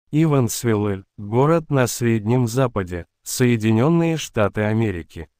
Ивансвилл, город на Среднем Западе, Соединенные Штаты Америки.